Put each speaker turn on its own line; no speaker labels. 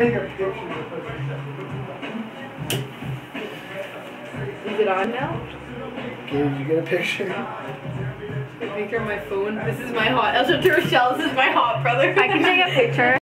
take a picture.
Is it on now?
Okay, did you get a picture?
A picture of my phone. This is my hot. Elsa to Rochelle. This is my hot brother.
I can take a picture.